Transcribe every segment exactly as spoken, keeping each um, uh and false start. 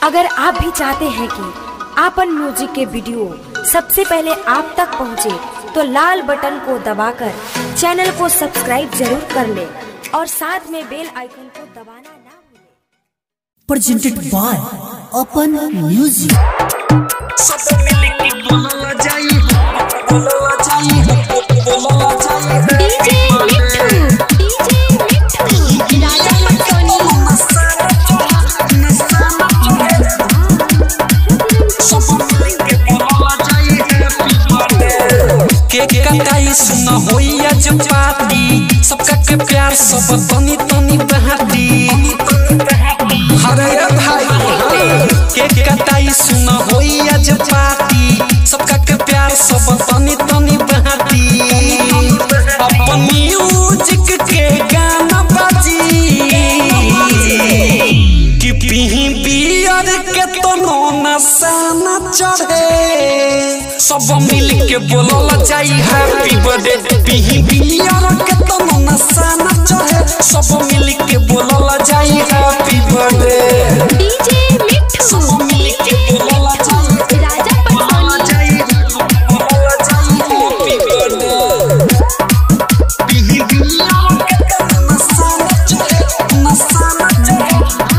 अगर आप भी चाहते हैं कि आपन म्यूजिक के वीडियो सबसे पहले आप तक पहुंचे, तो लाल बटन को दबाकर चैनल को सब्सक्राइब जरूर कर ले और साथ में बेल आइकन को दबाना ना भूलें। Presented by Apan music. सब मिलके बोलला जाई बोलला जाई बोलला जाई डीजे मिठू डीजे मिठू राजा पटोनी सब मिलके बोलला जाई हैप्पी बर्थडे केक कटाई सुन होइया जो पार्टी सबका के प्यार सब तनी तनी बहाती हरे भाई केक कटाई सुन होइया जो पार्टी सबका के प्यार सब तनी तनी बहाती अपन म्यूजिक के गाना बाजी कि पीही बियर के तो नशा न चढ़े सब मिल के बोलला जाई हैप्पी बर्थडे पीही बियर के तो नशा न चढ़े सब मिल के बोलला जाई हैप्पी बर्थडे डीजे मिठू सब मिल के बोलला जाई राजा पटोनी बोलला जाई हैप्पी बर्थडे पीही बियर के तो नशा न चढ़े नशा न चढ़े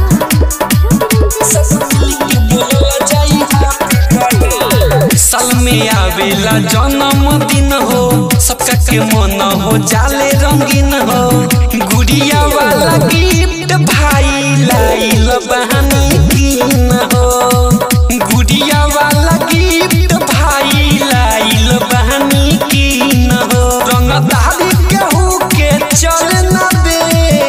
सब मिल के बोलला जाई हैप्पी बर्थडे साल में आवेला जन्मदिन हो सबका के मन हो जाले रंगीन हो गुड़िया वाला गिफ्ट भाई लाइल बहानी कीन हो गुड़िया वाला गिफ्ट भाई लाइल बहानी कीन हो रंगदारी केहू के चल ना दे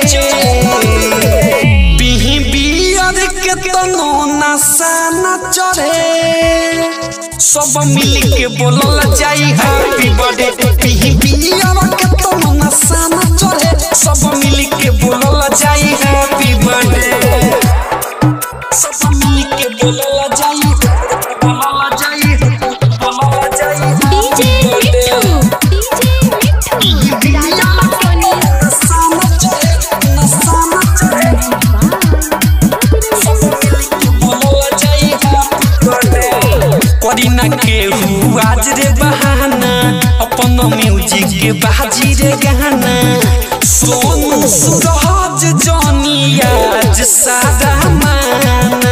बिही बियर के तनो नशा न चढ़े सब मिल के बोलला जाई हैप्पी बर्थडे पीही बियर के तो नशा न चढ़े सब मिल के बोलला जाई हैप्पी बर्थडे सब मिल के बोलला जाई बोलला जाई बोलला जाई डीजे मिठू डीजे मिठू राजा पटोनी नशा न चढ़े नशा न चढ़े सब मिल के बोलला जाई हैप्पी बर्थडे करीना के हु आज रे बहाना अपन म्यूजिक के बाजी रे गाना सोनू सूरज जानी आज सादा माना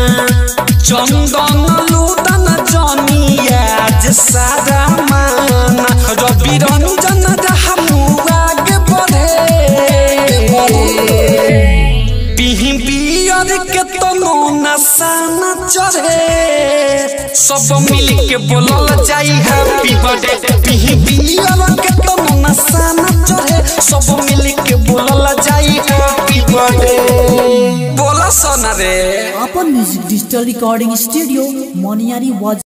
चंदन लूटन जानी आज सादा माना रवि रंजन रहमू आगे बढ़े पीही बियर के तनो नशा न चढ़े सब मिल के बोलला जाई हैप्पी बर्थडे पीही बियर के तनो नशा न चढ़े सब मिल के बोलला जाई हैप्पी बर्थडे बोला सोना रे Apan music digital recording studio Moniyari वाज